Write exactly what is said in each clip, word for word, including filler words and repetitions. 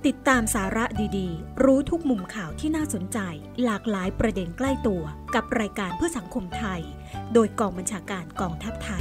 ติดตามสาระดีๆรู้ทุกมุมข่าวที่น่าสนใจหลากหลายประเด็นใกล้ตัวกับรายการเพื่อสังคมไทยโดยกองบัญชาการกองทัพไทย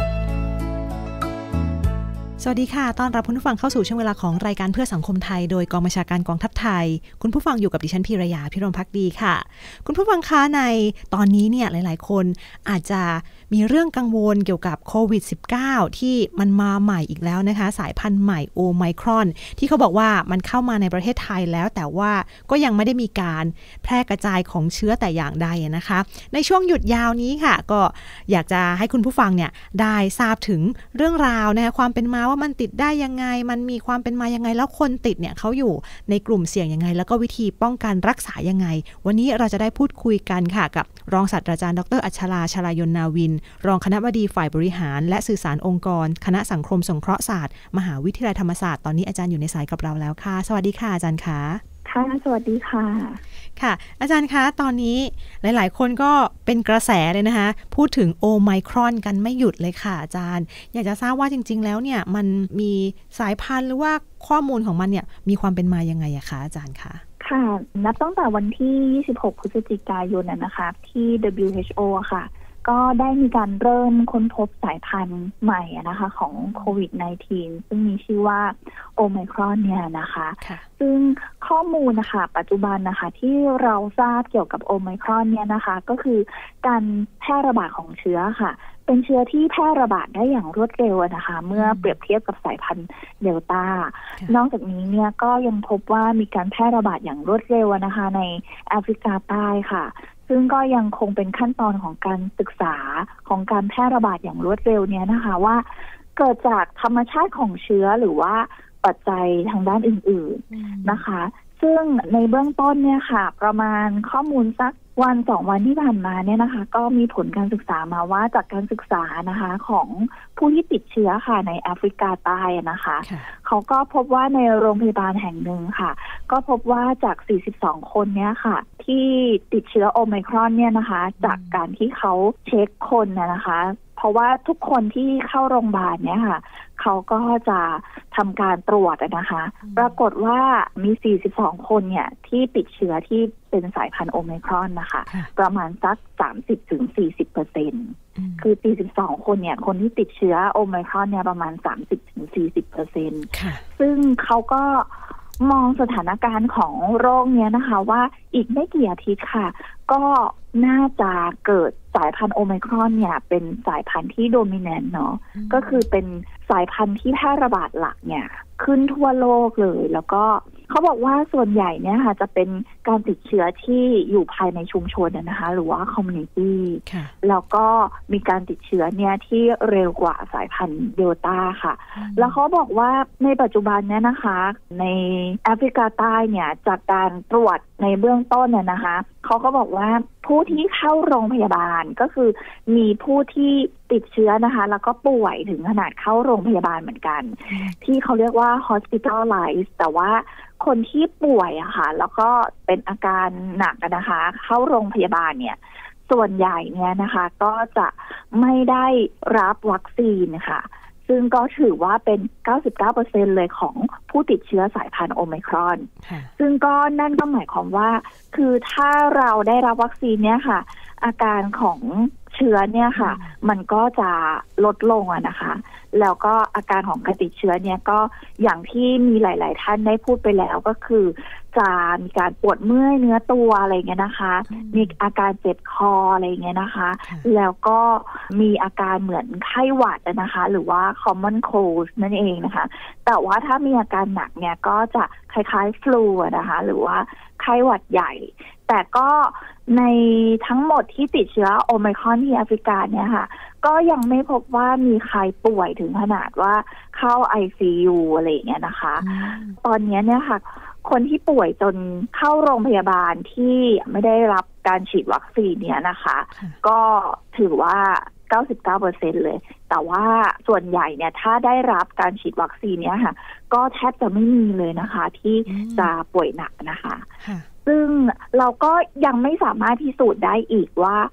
สวัสดีค่ะต้อนรับคุณผู้ฟังเข้าสู่ช่วงเวลาของรายการเพื่อสังคมไทยโดยกองบัญชาการกองทัพไทยคุณผู้ฟังอยู่กับดิฉันพีรยาพิรมภักดีค่ะคุณผู้ฟังคะในตอนนี้เนี่ยหลายๆคนอาจจะมีเรื่องกังวลเกี่ยวกับโควิด สิบเก้า ที่มันมาใหม่อีกแล้วนะคะสายพันธุ์ใหม่โอไมครอนที่เขาบอกว่ามันเข้ามาในประเทศไทยแล้วแต่ว่าก็ยังไม่ได้มีการแพร่กระจายของเชื้อแต่อย่างใดนะคะในช่วงหยุดยาวนี้ค่ะก็อยากจะให้คุณผู้ฟังเนี่ยได้ทราบถึงเรื่องราวนะคะความเป็นมาว่ามันติดได้ยังไงมันมีความเป็นมายังไงแล้วคนติดเนี่ยเขาอยู่ในกลุ่มเสี่ยงยังไงแล้วก็วิธีป้องกันรักษายังไงวันนี้เราจะได้พูดคุยกันค่ะกับรองศาสตราจารย์ดรอัชราชลายนนาวินรองคณบดีฝ่ายบริหารและสื่อสารองค์กรคณะสังคมสงเคราะห์ศาสตร์มหาวิทยาลัยธรรมศาสตร์ตอนนี้อาจารย์อยู่ในสายกับเราแล้วค่ะสวัสดีค่ะอาจารย์คะค่ะสวัสดีค่ะค่ะอาจารย์คะตอนนี้หลายๆคนก็เป็นกระแสเลยนะคะพูดถึงโอไมครอนกันไม่หยุดเลยค่ะอาจารย์อยากจะทราบว่าจริงๆแล้วเนี่ยมันมีสายพันธุ์หรือว่าข้อมูลของมันเนี่ยมีความเป็นมายังไงอะคะอาจารย์คะค่ะนับตั้งแต่วันที่ยี่สิบหกพฤศจิกายนนะคะที่ ดับเบิลยู เอช โอ ค่ะก็ได้มีการเริ่มค้นพบสายพันธุ์ใหม่นะคะของโควิด สิบเก้า ซึ่งมีชื่อว่าโอไมครอนเนี่ยนะคะซึ่งข้อมูลนะคะปัจจุบันนะคะที่เราทราบเกี่ยวกับโอไมครอนเนี่ยนะคะก็คือการแพร่ระบาดของเชื้อค่ะเป็นเชื้อที่แพร่ระบาดได้อย่างรวดเร็วนะคะเมื่อเปรียบเทียบกับสายพันธุ์เดลต้านอกจากนี้เนี่ยก็ยังพบว่ามีการแพร่ระบาดอย่างรวดเร็วนะคะในแอฟริกาใต้ค่ะซึ่งก็ยังคงเป็นขั้นตอนของการศึกษาของการแพร่ระบาดอย่างรวดเร็วเนี่ยนะคะว่าเกิดจากธรรมชาติของเชื้อหรือว่าปัจจัยทางด้านอื่นๆนะคะซึ่งในเบื้องต้นเนี่ยค่ะประมาณข้อมูลสักวันสองวันที่ผ่านมาเนี่ยนะคะก็มีผลการศึกษามาว่าจากการศึกษานะคะของผู้ที่ติดเชื้อค่ะในแอฟริกาใต้นะคะเขาก็พบว่าในโรงพยาบาลแห่งหนึ่งค่ะก็พบว่าจากสี่สิบสองคนเนี่ยค่ะที่ติดเชื้อโอไมครอนเนี่ยนะคะจากการที่เขาเช็คคนนะคะเพราะว่าทุกคนที่เข้าโรงพยาบาลเนี่ยค่ะเขาก็จะทำการตรวจนะคะปรากฏว่ามีสี่สิบสองคนเนี่ยที่ติดเชื้อที่เป็นสายพันธุ์โอไมครอนนะคะประมาณสัก สามสิบถึงสี่สิบเปอร์เซ็นต์ คือสี่สิบสองคนเนี่ยคนที่ติดเชื้อโอไมครอนเนี่ยประมาณ สามสิบถึงสี่สิบเปอร์เซ็นต์ ซึ่งเขาก็มองสถานการณ์ของโรคเนี้ยนะคะว่าอีกไม่กี่อาทิตย์ค่ะก็น่าจะเกิดสายพันธุ์โอไมครอนเนี่ยเป็นสายพันธุ์ที่โดมิเนนต์เนาะก็คือเป็นสายพันธุ์ที่แพร่ระบาดหลักเนี่ยขึ้นทั่วโลกเลยแล้วก็เขาบอกว่าส่วนใหญ่เนี่ยค่ะจะเป็นการติดเชื้อที่อยู่ภายในชุมชนนะคะหรือว่าคอมมูนิตี้แล้วก็มีการติดเชื้อเนี่ยที่เร็วกว่าสายพันธุ์เดลต้าค่ะแล้วเขาบอกว่าในปัจจุบันเนี่ยนะคะในแอฟริกาใต้เนี่ยจากการตรวจในเบื้องต้นเนี่ยนะคะเขาก็บอกว่าผู้ที่เข้าโรงพยาบาลก็คือมีผู้ที่ติดเชื้อนะคะแล้วก็ป่วยถึงขนาดเข้าโรงพยาบาลเหมือนกันที่เขาเรียกว่า hospitalize แต่ว่าคนที่ป่วยอะค่ะแล้วก็เป็นอาการหนักนะคะเข้าโรงพยาบาลเนี่ยส่วนใหญ่เนี่ยนะคะก็จะไม่ได้รับวัคซีนค่ะซึ่งก็ถือว่าเป็น เก้าสิบเก้าเปอร์เซ็นต์ เลยของผู้ติดเชื้อสายพันธุ์โอไมครอนซึ่งก็นั่นก็หมายความว่าคือถ้าเราได้รับวัคซีนเนี่ยค่ะอาการของเชื้อเนี่ยค่ะมันก็จะลดลงอะนะคะแล้วก็อาการของการติดเชื้อเนี่ยก็อย่างที่มีหลายๆท่านได้พูดไปแล้วก็คือจะมีการปวดเมื่อยเนื้อตัวอะไรเงี้ยนะคะมีอาการเจ็บคออะไรเงี้ยนะคะแล้วก็มีอาการเหมือนไข้หวัดนะคะหรือว่า common cold นั่นเองนะคะแต่ว่าถ้ามีอาการหนักเนี่ยก็จะคล้ายๆฟลูนะคะหรือว่าไข้หวัดใหญ่แต่ก็ในทั้งหมดที่ติดเชื้อโอไมครอนที่แอฟริกาเนี่ยค่ะก็ยังไม่พบว่ามีใครป่วยถึงขนาดว่าเข้า ไอ ซี ยู อะไรอย่างเงี้ยนะคะตอนนี้เนี่ยค่ะคนที่ป่วยจนเข้าโรงพยาบาลที่ไม่ได้รับการฉีดวัคซีนเนี่ยนะคะก็ถือว่า เก้าสิบเก้าเปอร์เซ็นต์ เลยแต่ว่าส่วนใหญ่เนี่ยถ้าได้รับการฉีดวัคซีนเนี่ยค่ะก็แทบจะไม่มีเลยนะคะที่จะป่วยหนักนะคะซึ่งเราก็ยังไม่สามารถพิสูจน์ได้อีกว่าส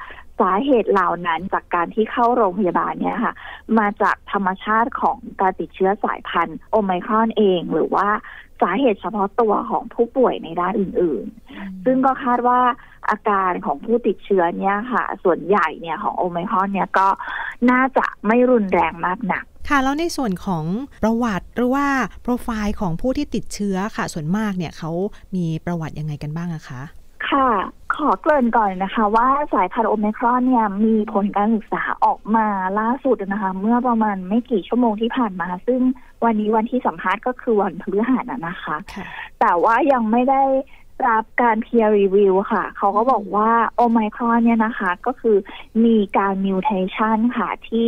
สาเหตุเหล่านั้นจากการที่เข้าโรงพยาบาลเนี่ยค่ะมาจากธรรมชาติของการติดเชื้อสายพันธุ์โอไมครอนเองหรือว่าสาเหตุเฉพาะตัวของผู้ป่วยในด้านอื่นๆซึ่งก็คาดว่าอาการของผู้ติดเชื้อเนี่ยค่ะส่วนใหญ่เนี่ยของโอไมครอนเนี่ยก็น่าจะไม่รุนแรงมากนักค่ะแล้วในส่วนของประวัติหรือว่าโปรไฟล์ของผู้ที่ติดเชื้อค่ะส่วนมากเนี่ยเขามีประวัติยังไงกันบ้างอะคะค่ะขอเกริ่นก่อนนะคะว่าสายพันธุ์โอไมครอนเนี่ยมีผลการศึกษาออกมาล่าสุดนะคะเมื่อประมาณไม่กี่ชั่วโมงที่ผ่านมาซึ่งวันนี้วันที่สัมภาษณ์ก็คือวันพฤหัสนะคะแต่ว่ายังไม่ได้รับการ peer review ค่ะเขาก็บอกว่าโอไมครอนเนี่ยนะคะก็คือมีการ mutation ค่ะที่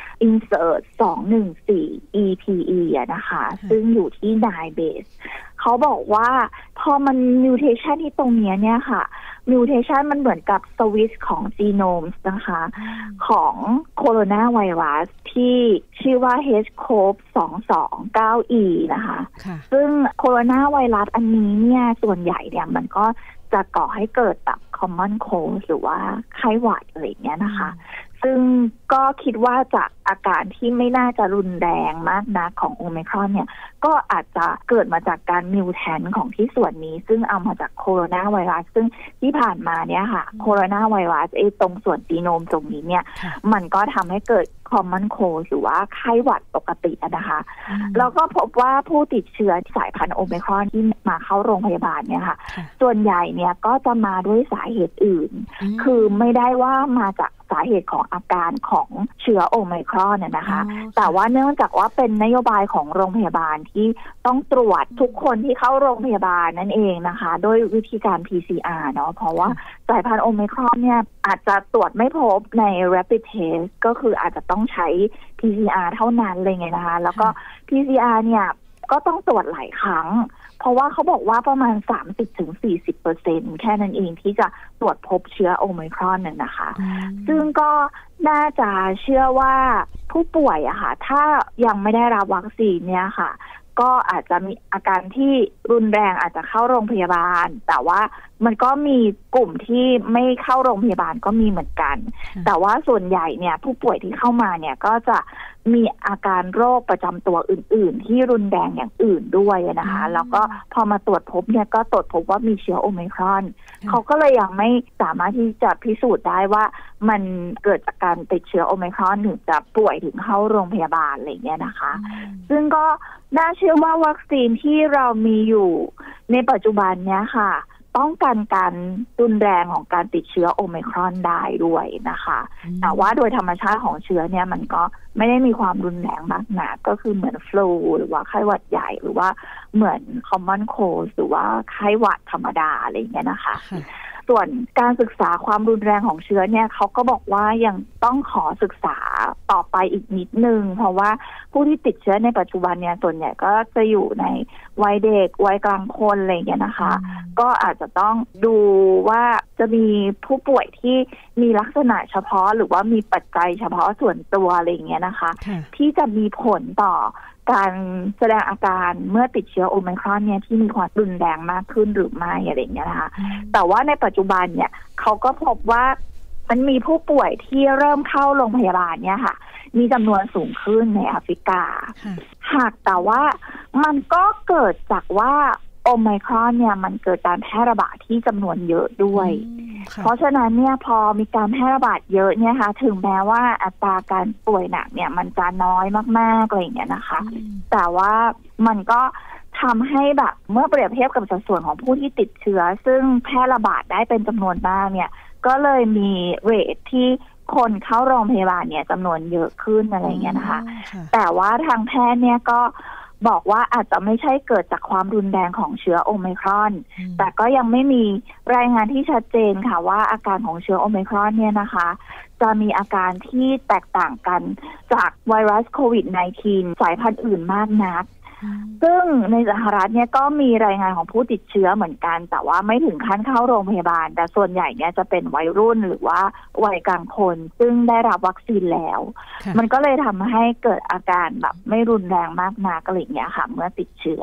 insert สองหนึ่งสี่ อี พี อี นะคะซึ่งอยู่ที่ nine base เขาบอกว่าพอมัน mutation ที่ตรงนี้เนี่ยค่ะ mutation มันเหมือนกับสวิตช์ของ genome นะคะของโคโรนาไวรัสที่ชื่อว่า เอช โคฟ สองสองเก้า อี นะคะซึ่งโคโรนาไวรัสอันนี้เนี่ยส่วนใหญ่เนี่ยมันก็จะก่อให้เกิดแบบ common cold หรือว่าไข้หวัดอะไรอย่างเงี้ยนะคะซึ่งก็คิดว่าจากอาการที่ไม่น่าจะรุนแรงมากนักของโอไมครอนเนี่ยก็อาจจะเกิดมาจากการมิวแทนของที่ส่วนนี้ซึ่งเอามาจากโคโรนาไวรัสซึ่งที่ผ่านมาเนี่ยค่ะโคโรนาไวรัสไอ้ตรงส่วนจีโนมตรงนี้เนี่ยมันก็ทำให้เกิดcommon cold หรือว่าไข้หวัดปกตินะคะแล้วก็พบว่าผู้ติดเชื้อสายพันธุ์โอไมครอนที่มาเข้าโรงพยาบาลเนี่ยค่ะส่วนใหญ่เนี่ยก็จะมาด้วยสาเหตุอื่นคือไม่ได้ว่ามาจากสาเหตุของอาการของเชื้อโอไมครอนเนี่ยนะคะแต่ว่าเนื่องจากว่าเป็นนโยบายของโรงพยาบาลที่ต้องตรวจทุกคนที่เข้าโรงพยาบาลนั่นเองนะคะโดยวิธีการ พี ซี อาร์ เนาะเพราะว่าสายพันธุ์โอไมครอนเนี่ยอาจจะตรวจไม่พบใน rapid test ก็คืออาจจะต้องใช้ พี ซี อาร์ เท่านั้นเลยไงนะคะแล้วก็ พี ซี อาร์ เนี่ยก็ต้องตรวจหลายครั้งเพราะว่าเขาบอกว่าประมาณ สามสิบถึงสี่สิบเปอร์เซ็นต์ แค่นั้นเองที่จะตรวจพบเชื้อโอไมครอนน่ะนะคะซึ่งก็น่าจะเชื่อว่าผู้ป่วยอะค่ะถ้ายังไม่ได้รับวัคซีนเนี่ยค่ะก็อาจจะมีอาการที่รุนแรงอาจจะเข้าโรงพยาบาลแต่ว่ามันก็มีกลุ่มที่ไม่เข้าโรงพยาบาลก็มีเหมือนกันแต่ว่าส่วนใหญ่เนี่ยผู้ป่วยที่เข้ามาเนี่ยก็จะมีอาการโรคประจำตัวอื่นๆที่รุนแรงอย่างอื่นด้วยนะคะแล้วก็พอมาตรวจพบเนี่ยก็ตรวจพบว่ามีเชื้อโอไมครอนเขาก็เลยยังไม่สามารถที่จะพิสูจน์ได้ว่ามันเกิดจากการติดเชื้อโอไมครอนถึงจะป่วยถึงเข้าโรงพยาบาลอะไรอย่างเงี้ยนะคะซึ่งก็น่าเชื่อว่าวัคซีนที่เรามีอยู่ในปัจจุบันเนี้ยค่ะป้องกันการรุนแรงของการติดเชื้อโอไมครอนได้ด้วยนะคะแต่ว่าโดยธรรมชาติของเชื้อเนี่ยมันก็ไม่ได้มีความรุนแรงมากนักก็คือเหมือนฟลูหรือว่าไข้หวัดใหญ่หรือว่าเหมือน common cold หรือว่าไข้หวัดธรรมดาอะไรอย่างเงี้ยนะคะส่วนการศึกษาความรุนแรงของเชื้อเนี่ยเขาก็บอกว่ายังต้องขอศึกษาต่อไปอีกนิดนึงเพราะว่าผู้ที่ติดเชื้อในปัจจุบันเนี่ยส่วนใหญ่ก็จะอยู่ในวัยเด็กวัยกลางคนอะไรอย่างเงี้ยนะคะก็อาจจะต้องดูว่าจะมีผู้ป่วยที่มีลักษณะเฉพาะหรือว่ามีปัจจัยเฉพาะส่วนตัวอะไรอย่างเงี้ยนะคะที่จะมีผลต่อการแสดงอาการเมื่อติดเชื้อโอไมครอนเนี่ยที่มีความรุนแรงมากขึ้นหรือไม่อะไรอย่างเงี้ยนะคะแต่ว่าในปัจจุบันเนี่ยเขาก็พบว่ามันมีผู้ป่วยที่เริ่มเข้าโรงพยาบาลเนี่ยค่ะมีจำนวนสูงขึ้นในแอฟริกาหากแต่ว่ามันก็เกิดจากว่าโอไมครอนเนี่ยมันเกิดการแพร่ระบาดที่จำนวนเยอะด้วยเพราะฉะนั้นเนี่ยพอมีการแพร่ระบาดเยอะเนี่ยค่ะถึงแม้ว่าอัตราการป่วยหนักเนี่ยมันจะน้อยมากๆอะไรอย่างเงี้ยนะคะแต่ว่ามันก็ทำให้แบบเมื่อเปรียบเทียบกับสัดส่วนของผู้ที่ติดเชื้อซึ่งแพร่ระบาดได้เป็นจำนวนมากเนี่ยก็เลยมีเรทที่คนเข้าโรงพยาบาลเนี่ยจำนวนเยอะขึ้นอะไรอย่างเงี้ยนะคะแต่ว่าทางแพทย์เนี่ยก็บอกว่าอาจจะไม่ใช่เกิดจากความรุนแรงของเชื้อโอไมครอนแต่ก็ยังไม่มีรายงานที่ชัดเจนค่ะว่าอาการของเชื้อโอไมครอนเนี่ยนะคะจะมีอาการที่แตกต่างกันจากไวรัสโควิด สิบเก้า สายพันธุ์อื่นมากนักซึ่งในสหรัฐเนี่ยก็มีรายงานของผู้ติดเชื้อเหมือนกันแต่ว่าไม่ถึงขั้นเข้าโรงพยาบาลแต่ส่วนใหญ่เนี่ยจะเป็นวัยรุ่นหรือว่าวัยกลางคนซึ่งได้รับวัคซีนแล้วมันก็เลยทำให้เกิดอาการแบบไม่รุนแรงมากนักอะไรอย่างเงี้ยค่ะเมื่อติดเชื้อ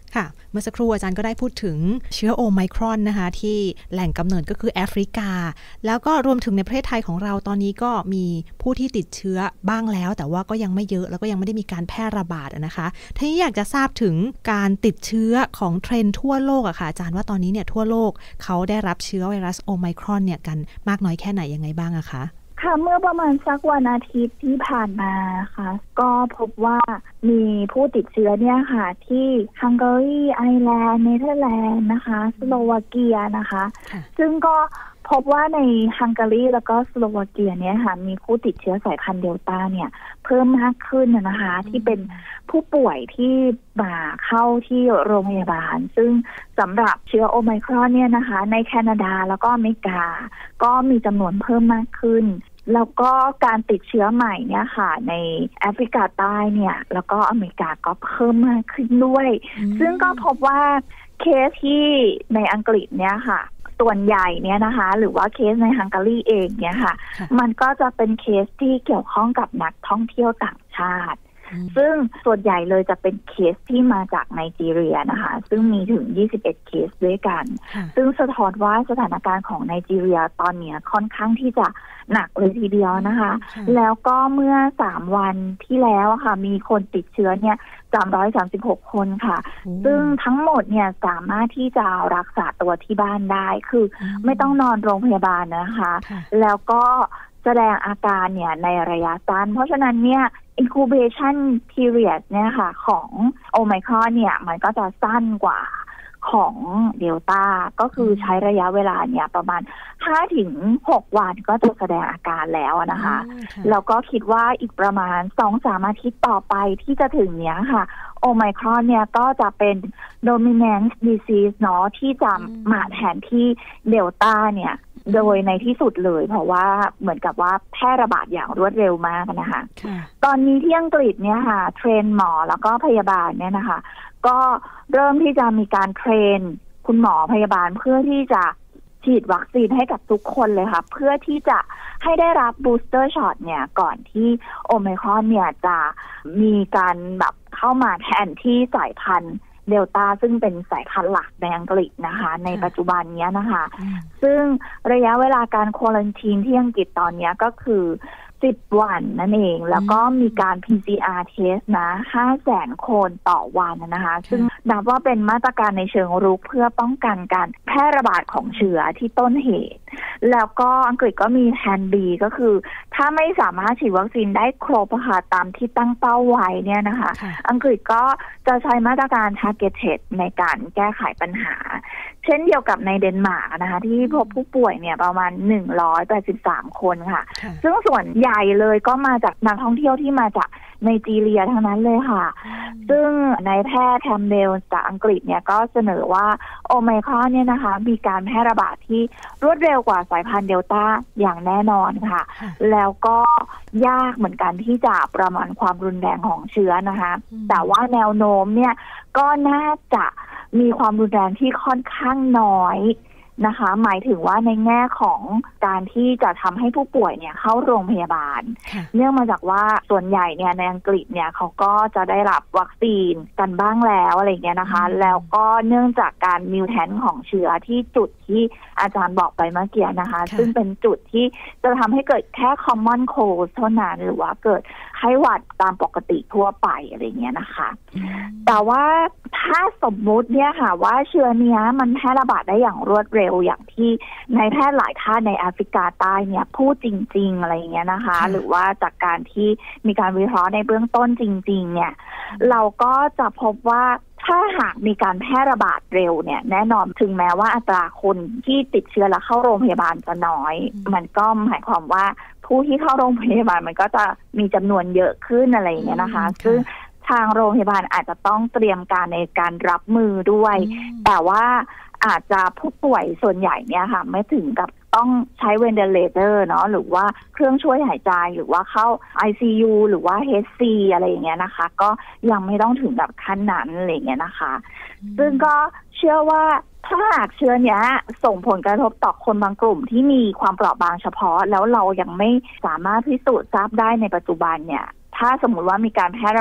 ค่ะเมื่อสักครู่อาจารย์ก็ได้พูดถึงเชื้อโอไมครอนนะคะที่แหล่งกำเนิดก็คือแอฟริกาแล้วก็รวมถึงในประเทศไทยของเราตอนนี้ก็มีผู้ที่ติดเชื้อบ้างแล้วแต่ว่าก็ยังไม่เยอะแล้วก็ยังไม่ได้มีการแพร่ระบาดนะคะทีนี้อยากจะทราบถึงการติดเชื้อของเทรนด์ทั่วโลกอะค่ะอาจารย์ว่าตอนนี้เนี่ยทั่วโลกเขาได้รับเชื้อไวรัสโอไมครอนเนี่ยกันมากน้อยแค่ไหนยังไงบ้างอะคะค่ะเมื่อประมาณสักวันอาทิตย์ที่ผ่านมาค่ะก็พบว่ามีผู้ติดเชื้อเนี่ยค่ะที่ฮังการีไอร์แลนด์เนเธอร์แลนด์นะคะสโลวาเกียนะคะซึ่งก็พบว่าในฮังการีแล้วก็สโลวาเกียเนี่ยค่ะมีผู้ติดเชื้อสายพันธุ์เดลต้าเนี่ยเพิ่มมากขึ้นนะคะที่เป็นผู้ป่วยที่มาเข้าที่โรงพยาบาลซึ่งสำหรับเชื้อโอไมครอนเนี่ยนะคะในแคนาดาแล้วก็อเมริกาก็มีจำนวนเพิ่มมากขึ้นแล้วก็การติดเชื้อใหม่เนี่ยค่ะในแอฟริกาใต้เนี่ยแล้วก็อเมริกาก็เพิ่มมากขึ้นด้วยซึ่งก็พบว่าเคสที่ในอังกฤษเนี่ยค่ะส่วนใหญ่เนี่ยนะคะหรือว่าเคสในฮังการีเองเนี่ยค่ะมันก็จะเป็นเคสที่เกี่ยวข้องกับนักท่องเที่ยวต่างชาติซึ่งส่วนใหญ่เลยจะเป็นเคสที่มาจากไนจีเรียนะคะซึ่งมีถึงยี่สิบเอ็ดเคสด้วยกันซึ่งสะท้อนว่าสถานการณ์ของไนจีเรียตอนนี้ค่อนข้างที่จะหนักเลยทีเดียวนะคะแล้วก็เมื่อสามวันที่แล้วค่ะมีคนติดเชื้อเนี่ยสามร้อยสามสิบหกคนค่ะซึ่งทั้งหมดเนี่ยสามารถที่จะรักษาตัวที่บ้านได้คือไม่ต้องนอนโรงพยาบาลนะคะแล้วก็แสดงอาการเนี่ยในระยะสั้นเพราะฉะนั้นเนี่ย incubation period เนี่ยค่ะของโอไมครอนเนี่ยมันก็จะสั้นกว่าของเดลต้าก็คือใช้ระยะเวลาเนี่ยประมาณ ห้าถึงหก วันก็จะแสดงอาการแล้วนะคะแล้วก็คิดว่าอีกประมาณ สองถึงสาม อาทิตย์ต่อไปที่จะถึงเนี้ยค่ะโอไมครอนเนี่ยก็จะเป็น dominant disease เนาะที่จะมาแทนที่เดลต้าเนี่ยโดยในที่สุดเลยเพราะว่าเหมือนกับว่าแพร่ระบาดอย่างรวดเร็วมากนะคะตอนนี้ที่อังกฤษเนี่ยค่ะเทรนหมอแล้วก็พยาบาลเนี่ยนะคะก็เริ่มที่จะมีการเทรนคุณหมอพยาบาลเพื่อที่จะฉีดวัคซีนให้กับทุกคนเลยค่ะเพื่อที่จะให้ได้รับบูสเตอร์ช็อตเนี่ยก่อนที่โอไมครอนเนี่ยจะมีการแบบเข้ามาแทนที่สายพันธุ์เดลต้าซึ่งเป็นสายพันธุ์หลักในอังกฤษนะคะในปัจจุบันนี้นะคะซึ่งระยะเวลาการควอรันทีนที่อังกฤษตอนนี้ก็คือสิบวันนั่นเองแล้วก็มีการ พี ซี อาร์ test นะ ห้าแสน คนต่อวันนะคะซึ่งนับว่าเป็นมาตรการในเชิงรุกเพื่อป้องกันการแพร่ระบาดของเชื้อที่ต้นเหตุแล้วก็อังกฤษก็มีแผน B ก็คือถ้าไม่สามารถฉีดวัคซีนได้ครบค่ะตามที่ตั้งเป้าไว้เนี่ยนะคะอังกฤษก็จะใช้มาตรการ targeted ในการแก้ไขปัญหาเช่นเดียวกับในเดนมาร์กนะคะที่พบผู้ป่วยเนี่ยประมาณหนึ่งร้อยแปดสิบสามคนค่ะซึ่งส่วนใหญ่เลยก็มาจากนักท่องเที่ยวที่มาจากไนจีเรียทั้งนั้นเลยค่ะซึ่งนายแพทย์แทมเบลจากอังกฤษเนี่ยก็เสนอว่าโอไมครอนเนี่ยนะคะมีการแพร่ระบาดที่รวดเร็วกว่าสายพันธุ์เดลต้าอย่างแน่นอนค่ะแล้วก็ยากเหมือนกันที่จะประมาณความรุนแรงของเชื้อนะคะแต่ว่าแนวโน้มเนี่ยก็น่าจะมีความรุนแรงที่ค่อนข้างน้อยนะคะหมายถึงว่าในแง่ของการที่จะทำให้ผู้ป่วยเนี่ยเข้าโรงพยาบาลเนื่องมาจากว่าส่วนใหญ่เนี่ยในอังกฤษเนี่ยเขาก็จะได้รับวัคซีนกันบ้างแล้วอะไรเงี้ยนะคะแล้วก็เนื่องจากการมิวแทนของเชื้อที่จุดที่อาจารย์บอกไปเมื่อกี้นะคะซึ่งเป็นจุดที่จะทำให้เกิดแค่ common cold เท่านั้นหรือว่าเกิดไข้หวัดตามปกติทั่วไปอะไรเงี้ยนะคะแต่ว่าถ้าสมมุติเนี่ยค่ะว่าเชื้อเนี้ยมันแพร่ระบาดได้อย่างรวดเร็วอย่างที่นายแพทย์หลายท่านในแอฟริกาใต้เนี่ยพูดจริงๆอะไรอย่างเงี้ยนะคะหรือว่าจากการที่มีการวิเคราะห์ในเบื้องต้นจริงๆเนี่ยเราก็จะพบว่าถ้าหากมีการแพร่ระบาดเร็วเนี่ยแน่นอนถึงแม้ว่าอัตราคนที่ติดเชื้อแล้วเข้าโรงพยาบาลจะน้อยมันก็หมายความว่าผู้ที่เข้าโรงพยาบาลมันก็จะมีจำนวนเยอะขึ้นอะไรอย่างเงี้ยนะคะซึ่งทางโรงพยาบาลอาจจะต้องเตรียมการในการรับมือด้วยแต่ว่าอาจจะผู้ป่วยส่วนใหญ่เนี่ยค่ะไม่ถึงกับต้องใช้เวนเทเลเตอร์เนาะหรือว่าเครื่องช่วยหายใจหรือว่าเข้า ไอ ซี ยู หรือว่า เอช ซี อะไรอย่างเงี้ยนะคะก็ยังไม่ต้องถึงกับขั้นนั้นอะไรอย่างเงี้ยนะคะซึ่งก็เชื่อว่าถ้าหากเชื้อเนี้ยส่งผลกระทบต่อคนบางกลุ่มที่มีความเปราะบางเฉพาะแล้วเรายังไม่สามารถพิสูจน์ทราบได้ในปัจจุบันเนี่ยถ้าสมมุติว่ามีการแพร่ระบาด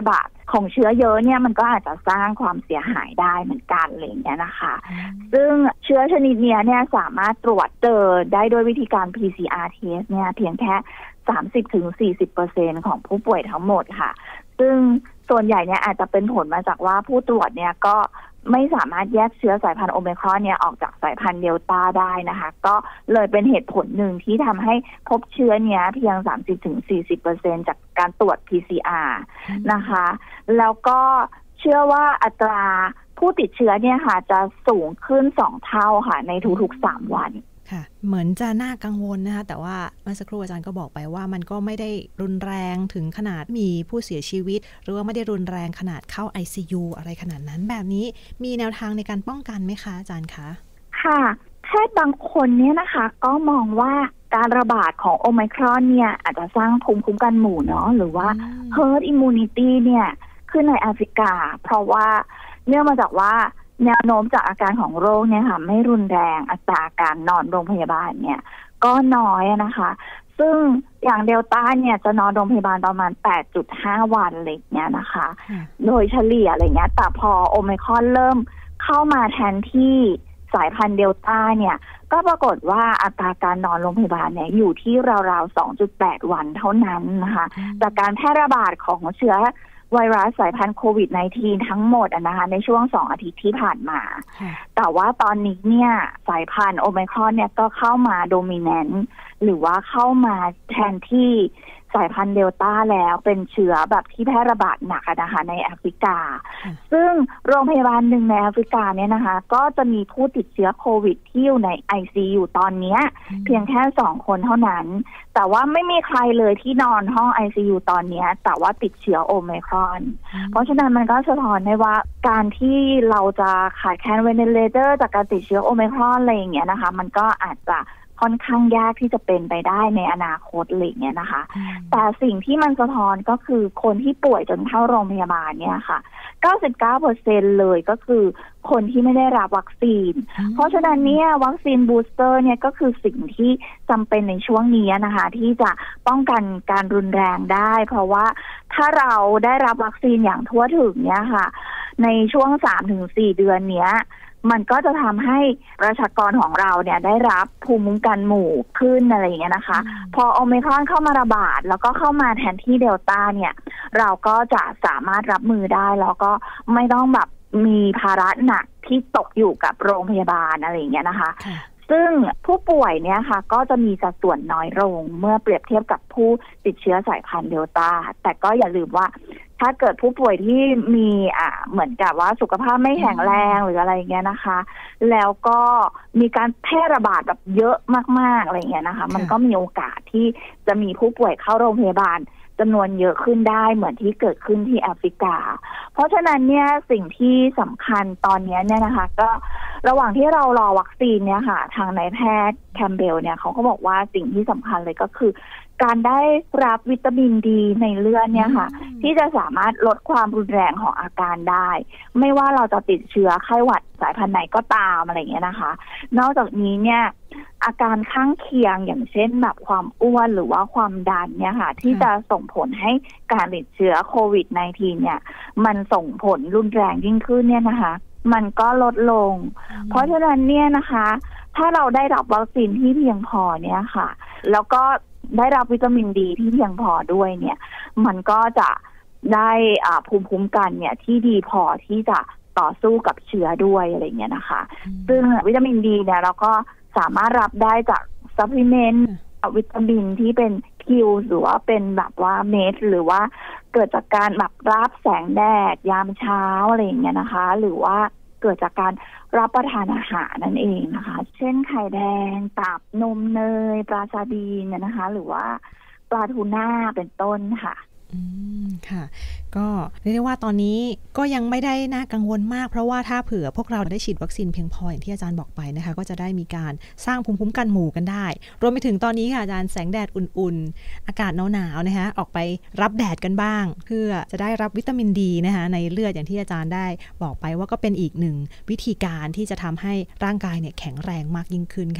ของเชื้อเยอะเนี่ยมันก็อาจจะสร้างความเสียหายได้เหมือนกันอะไรอย่างเงี้ยนะคะซึ่งเชื้อชนิดนี้เนี่ยสามารถตรวจเจอได้โดยวิธีการ พี ซี อาร์ test เนี่ยเพียงแค่ สามสิบถึงสี่สิบเปอร์เซ็นต์ ของผู้ป่วยทั้งหมดค่ะซึ่งส่วนใหญ่เนี่ยอาจจะเป็นผลมาจากว่าผู้ตรวจเนี่ยก็ไม่สามารถแยกเชื้อสายพันธุ์โอไมครอนเนี่ยออกจากสายพันธุ์เดลต้าได้นะคะก็เลยเป็นเหตุผลหนึ่งที่ทำให้พบเชื้อเนี้ยเพียง สามสิบถึงสี่สิบเปอร์เซ็นต์ จากการตรวจ พี ซี อาร์ นะคะแล้วก็เชื่อว่าอัตราผู้ติดเชื้อเนี่ยค่ะจะสูงขึ้นสองเท่าค่ะในทุกๆสามวันค่ะเหมือนจะน่ากังวลนะคะแต่ว่าเมื่อสักครู่อาจารย์ก็บอกไปว่ามันก็ไม่ได้รุนแรงถึงขนาดมีผู้เสียชีวิตหรือว่าไม่ได้รุนแรงขนาดเข้า ไอ ซี ยู อะไรขนาดนั้นแบบนี้มีแนวทางในการป้องกันไหมคะอาจารย์คะค่ะแพทย์บางคนเนี่ยนะคะก็มองว่าการระบาดของโอไมครอนเนี่ยอาจจะสร้างภูมิคุ้มกันหมู่เนาะหรือว่า herd immunity เนี่ยขึ้นในแอฟริกาเพราะว่าเนื่องมาจากว่าแนวโน้มจากอาการของโรคเนี่ยค่ะไม่รุนแรงอัตราการนอนโรงพยาบาลเนี่ยก็น้อยนะคะซึ่งอย่างเดลต้าเนี่ยจะนอนโรงพยาบาลประมาณ แปดจุดห้า วันอะไรอย่างเงี้ยนะคะโดยเฉลี่ยอะไรเงี้ยแต่พอโอไมครอนเริ่มเข้ามาแทนที่สายพันธุ์เดลต้าเนี่ยก็ปรากฏว่าอัตราการนอนโรงพยาบาลเนี่ยอยู่ที่ราวๆ สองจุดแปด วันเท่านั้นนะคะจากการแพร่ระบาดของเชื้อไวรัสสายพันธุ์โควิด สิบเก้า ทั้งหมดนะคะในช่วงสองอาทิตย์ที่ผ่านมาแต่ว่าตอนนี้เนี่ยสายพันธุ์โอไมครอนเนี่ยก็เข้ามาโดมิเนนต์หรือว่าเข้ามาแทนที่สายพันธุ์เดลต้าแล้วเป็นเชื้อแบบที่แพร่ระบาดหนักนะคะในแอฟริกาซึ่งโรงพยาบาลหนึ่งในแอฟริกาเนี่ยนะคะก็จะมีผู้ติดเชื้อโควิดที่อยู่ใน ไอ ซี ยู ตอนนี้เพียงแค่สองคนเท่านั้นแต่ว่าไม่มีใครเลยที่นอนห้อง ไอ ซี ยู ตอนนี้แต่ว่าติดเชื้อโอไมครอนเพราะฉะนั้นมันก็สะท้อนได้ว่าการที่เราจะขาดแคลนเวเนเลเตอร์จากการติดเชื้อโอไมครอนอะไรอย่างเงี้ยนะคะมันก็อาจจะค่อนข้างยากที่จะเป็นไปได้ในอนาคตอะไรอย่างเงี้ยนะคะแต่สิ่งที่มันสะท้อนก็คือคนที่ป่วยจนเข้าโรงพยาบาลเนี่ยค่ะเก้าสิบเก้าเปอร์เซ็นต์ เลยก็คือคนที่ไม่ได้รับวัคซีนเพราะฉะนั้นเนี่ยวัคซีนบูสเตอร์เนี่ยก็คือสิ่งที่จำเป็นในช่วงนี้นะคะที่จะป้องกันการรุนแรงได้เพราะว่าถ้าเราได้รับวัคซีนอย่างทั่วถึงเนี่ยค่ะในช่วง สามถึงสี่ เดือนเนี้ยมันก็จะทำให้ประชากรของเราเนี่ยได้รับภูมิคุ้มกันหมู่ขึ้นอะไรอย่างเงี้ยนะคะพอโอไมครอนเข้ามาระบาดแล้วก็เข้ามาแทนที่เดลต้าเนี่ยเราก็จะสามารถรับมือได้แล้วก็ไม่ต้องแบบมีภาระหนักที่ตกอยู่กับโรงพยาบาลอะไรอย่างเงี้ยนะคะซึ่งผู้ป่วยเนี่ยค่ะก็จะมีสัดส่วนน้อยลงเมื่อเปรียบเทียบกับผู้ติดเชื้อสายพันธุ์เดลต้าแต่ก็อย่าลืมว่าถ้าเกิดผู้ป่วยที่มีอ่าเหมือนกับว่าสุขภาพไม่แข็งแรงหรืออะไรเงี้ยนะคะแล้วก็มีการแพร่ระบาดแบบเยอะมากๆอะไรเงี้ยนะคะมันก็มีโอกาสที่จะมีผู้ป่วยเข้าโรงพยาบาลจำนวนเยอะขึ้นได้เหมือนที่เกิดขึ้นที่แอฟริกาเพราะฉะนั้นเนี่ยสิ่งที่สำคัญตอนนี้เนี่ยนะคะก็ระหว่างที่เรารอวัคซีนเนี่ยค่ะทางนายแพทย์แคมเบลเนี่ยเขาก็บอกว่าสิ่งที่สำคัญเลยก็คือการได้รับวิตามินดีในเลือดเนี่ยค่ะที่จะสามารถลดความรุนแรงของอาการได้ไม่ว่าเราจะติดเชื้อไข้หวัดสายพันธุ์ไหนก็ตามอะไรอย่างเงี้ยนะคะนอกจากนี้เนี่ยอาการข้างเคียงอย่างเช่นแบบความอ้วนหรือว่าความดันเนี่ยค่ะที่จะส่งผลให้การติดเชื้อโควิด สิบเก้า เนี่ยมันส่งผลรุนแรงยิ่งขึ้นเนี่ยนะคะมันก็ลดลงเพราะฉะนั้นเนี่ยนะคะถ้าเราได้รับวัคซีนที่เพียงพอเนี่ยค่ะแล้วก็ได้รับวิตามินดีที่เพียงพอด้วยเนี่ยมันก็จะได้ภูมิคุ้มกันเนี่ยที่ดีพอที่จะต่อสู้กับเชื้อด้วยอะไรเงี้ยนะคะซึ่งวิตามินดีเนี่ยเราก็สามารถรับได้จากซัพพลีเมนต์วิตามินที่เป็นคิวหรือว่าเป็นแบบว่าเม็ดหรือว่าเกิดจากการแบบรับแสงแดดยามเช้าอะไรอย่างเงี้ยนะคะหรือว่าเกิดจากการรับประทานอาหารนั่นเองนะคะเช่นไข่แดงตับนมเนยปลาซาดีนนะคะหรือว่าปลาทูน่าเป็นต้นค่ะอืมค่ะก็เรียกได้ว่าตอนนี้ก็ยังไม่ได้น่ากังวลมากเพราะว่าถ้าเผื่อพวกเราได้ฉีดวัคซีนเพียงพออย่างที่อาจารย์บอกไปนะคะก็จะได้มีการสร้างภูมิคุ้มกันหมู่กันได้รวมไปถึงตอนนี้ค่ะอาจารย์แสงแดดอุ่นๆอากาศหนาวๆนะคะออกไปรับแดดกันบ้างเพื่อจะได้รับวิตามินดีนะคะในเลือดอย่างที่อาจารย์ได้บอกไปว่าก็เป็นอีกหนึ่งวิธีการที่จะทำให้ร่างกายเนี่ยแข็งแรงมากยิ่งขึ้นค่ะ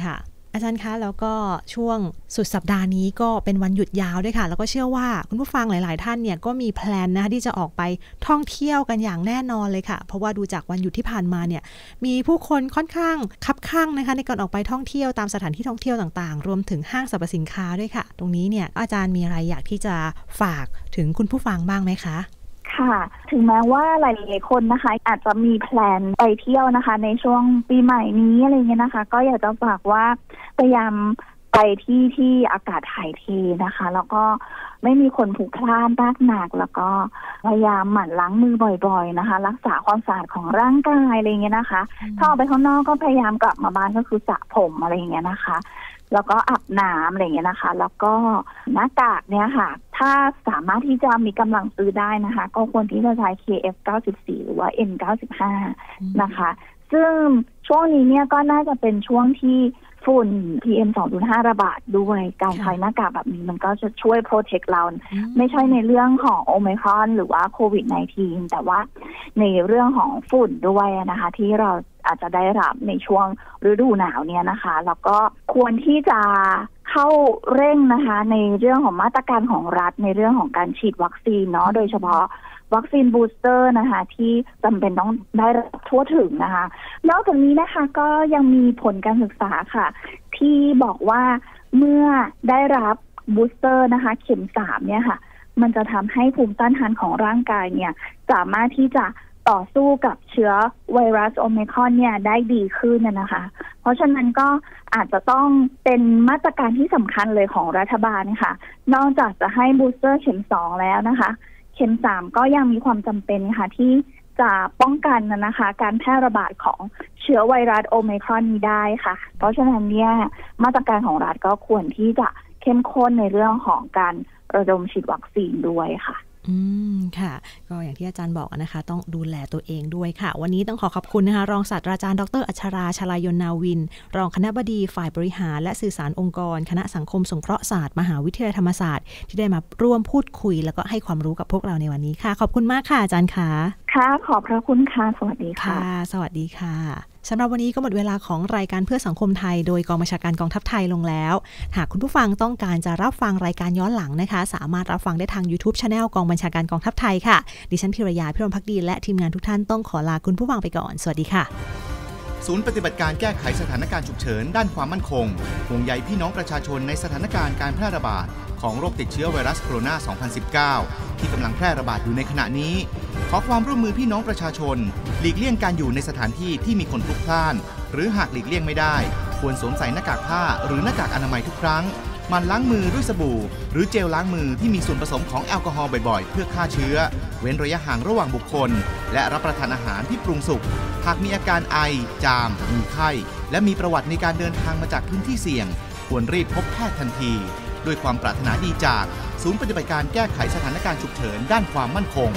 อาจารย์คะแล้วก็ช่วงสุดสัปดาห์นี้ก็เป็นวันหยุดยาวด้วยค่ะแล้วก็เชื่อว่าคุณผู้ฟังหลายๆท่านเนี่ยก็มีแพลนนะคะที่จะออกไปท่องเที่ยวกันอย่างแน่นอนเลยค่ะเพราะว่าดูจากวันหยุดที่ผ่านมาเนี่ยมีผู้คนค่อนข้างคับคั่งนะคะในการออกไปท่องเที่ยวตามสถานที่ท่องเที่ยวต่างๆรวมถึงห้างสรรพสินค้าด้วยค่ะตรงนี้เนี่ยอาจารย์มีอะไรอยากที่จะฝากถึงคุณผู้ฟังบ้างไหมคะค่ะถึงแม้ว่าหลายๆคนนะคะอาจจะมีแพลนไปเที่ยวนะคะในช่วงปีใหม่นี้อะไรเงี้ยนะคะก็อยากจะฝากว่าพยายามไปที่ที่อากาศถ่ายเทนะคะแล้วก็ไม่มีคนผุพล่านมากหนักแล้วก็พยายามหมั่นล้างมือบ่อยๆนะคะรักษาความสะอาดของร่างกายอะไรเงี้ยนะคะถ้าออกไปข้างนอกก็พยายามกลับมาบ้านก็คือสระผมอะไรเงี้ยนะคะแล้วก็อาบน้ำอะไรเงี้ยนะคะแล้วก็หน้ากากเนี่ยค่ะถ้าสามารถที่จะมีกำลังซื้อได้นะคะก็ควรที่จะใช้ เค เอฟ เก้าสิบสี่ หรือว่า เอ็น เก้าสิบห้า นะคะซึ่งช่วงนี้เนี่ยก็น่าจะเป็นช่วงที่ฝุ่น พี เอ็ม สองจุดห้า ระบาดด้วยการใช้หน้ากากแบบนี้มันก็จะช่วยโปรเทคเราไม่ใช่ในเรื่องของโอไมครอนหรือว่าโควิด สิบเก้า แต่ว่าในเรื่องของฝุ่นด้วยนะคะที่เราอาจจะได้รับในช่วงฤดูหนาวเนี่ยนะคะแล้วก็ควรที่จะเข้าเร่งนะคะในเรื่องของมาตรการของรัฐในเรื่องของการฉีดวัคซีนเนาะโดยเฉพาะวัคซีนบูสเตอร์นะคะที่จำเป็นต้องได้รับทั่วถึงนะคะนอกจากนี้นะคะก็ยังมีผลการศึกษาค่ะที่บอกว่าเมื่อได้รับบูสเตอร์นะคะเข็มสามเนี่ยค่ะมันจะทำให้ภูมิต้านทานของร่างกายเนี่ยสามารถที่จะต่อสู้กับเชื้อไวรัสโอไมครอนเนี่ยได้ดีขึ้นนะคะเพราะฉะนั้นก็อาจจะต้องเป็นมาตรการที่สำคัญเลยของรัฐบาลค่ะนอกจากจะให้บูสเตอร์เข็มสองแล้วนะคะเข็มสามก็ยังมีความจำเป็นค่ะที่จะป้องกันนะคะการแพร่ระบาดของเชื้อไวรัสโอไมครอนนี้ได้ค่ะเพราะฉะนั้นเนี่ยมาตรการของรัฐก็ควรที่จะเข้มข้นในเรื่องของการระดมฉีดวัคซีนด้วยค่ะอืมค่ะก็อย่างที่อาจารย์บอกนะคะต้องดูแลตัวเองด้วยค่ะวันนี้ต้องขอขอบคุณนะคะรองศาสตราจารย์ดรอัชราชลายนนาวินรองคณบดีฝ่ายบริหารและสื่อสารองค์กรคณะสังคมสงเคราะห์ศาสตร์มหาวิทยาลัยธรรมศาสตร์ที่ได้มาร่วมพูดคุยแล้วก็ให้ความรู้กับพวกเราในวันนี้ค่ะขอบคุณมากค่ะอาจารย์ค่ะค่ะขอบพระคุณค่ะสวัสดีค่ะสวัสดีค่ะสำหรับวันนี้ก็หมดเวลาของรายการเพื่อสังคมไทยโดยกองบัญชาการกองทัพไทยลงแล้วหากคุณผู้ฟังต้องการจะรับฟังรายการย้อนหลังนะคะสามารถรับฟังได้ทาง YouTube Channel กองบัญชาการกองทัพไทยค่ะดิฉันพิรยาพิรมภักดีและทีมงานทุกท่านต้องขอลาคุณผู้ฟังไปก่อนสวัสดีค่ะศูนย์ปฏิบัติการแก้ไขสถานการณ์ฉุกเฉินด้านความมั่นคงห่วงใยพี่น้องประชาชนในสถานการณ์การแพร่ระบาดของโรคติดเชื้อไวรัสโคโรนา สองพันสิบเก้า ที่กำลังแพร่ระบาดอยู่ในขณะนี้ขอความร่วมมือพี่น้องประชาชนหลีกเลี่ยงการอยู่ในสถานที่ที่มีคนพลุกพล่านหรือหากหลีกเลี่ยงไม่ได้ควรสวมใส่หน้ากากผ้าหรือหน้ากากอนามัยทุกครั้งหมั่นล้างมือด้วยสบู่หรือเจลล้างมือที่มีส่วนผสมของแอลกอฮอล์บ่อยๆเพื่อฆ่าเชื้อเว้นระยะห่างระหว่างบุคคลและรับประทานอาหารที่ปรุงสุกหากมีอาการไอจามมีไข้และมีประวัติในการเดินทางมาจากพื้นที่เสี่ยงควรรีบพบแพทย์ทันทีด้วยความปรารถนาดีจากศูนย์ปฏิบัติการแก้ไขสถานการณ์ฉุกเฉินด้านความมั่นคง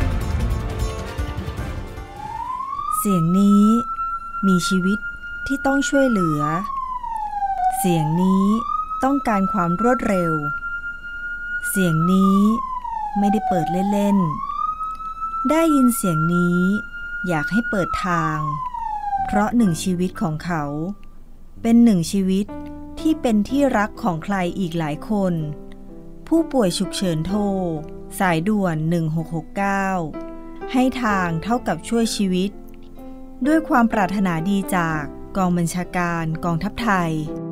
เสียงนี้มีชีวิตที่ต้องช่วยเหลือเสียงนี้ต้องการความรวดเร็วเสียงนี้ไม่ได้เปิดเล่นๆได้ยินเสียงนี้อยากให้เปิดทางเพราะหนึ่งชีวิตของเขาเป็นหนึ่งชีวิตที่เป็นที่รักของใครอีกหลายคนผู้ป่วยฉุกเฉินโทรสายด่วนหนึ่งหกหกเก้าให้ทางเท่ากับช่วยชีวิตด้วยความปรารถนาดีจากกองบัญชาการกองทัพไทย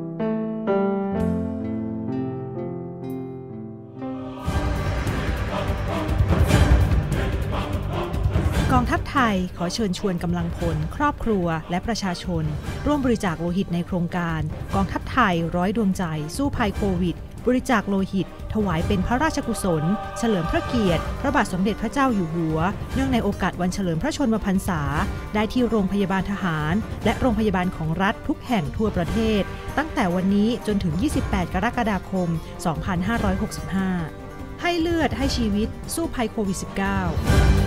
กองทัพไทยขอเชิญชวนกำลังพลครอบครัวและประชาชนร่วมบริจาคโลหิตในโครงการกองทัพไทยร้อยดวงใจสู้ภัยโควิดบริจาคโลหิตถวายเป็นพระราชกุศลเฉลิมพระเกียรติพระบาทสมเด็จพระเจ้าอยู่หัวเนื่องในโอกาสวันเฉลิมพระชนมพรรษาได้ที่โรงพยาบาลทหารและโรงพยาบาลของรัฐทุกแห่งทั่วประเทศตั้งแต่วันนี้จนถึงยี่สิบแปดกรกฎาคมสองพันห้าร้อยหกสิบห้าให้เลือดให้ชีวิตสู้ภัยโควิด สิบเก้า